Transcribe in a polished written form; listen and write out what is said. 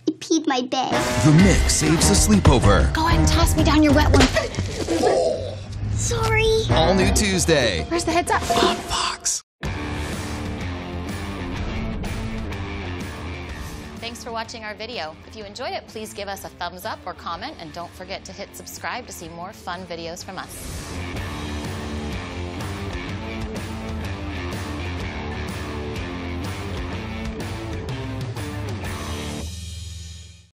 It peed my bed. The Mick saves a sleepover. Go ahead and toss me down your wet one. Sorry. All new Tuesday. Where's the heads up? On Fox. Thanks for watching our video. If you enjoyed it, please give us a thumbs up or comment, and don't forget to hit subscribe to see more fun videos from us.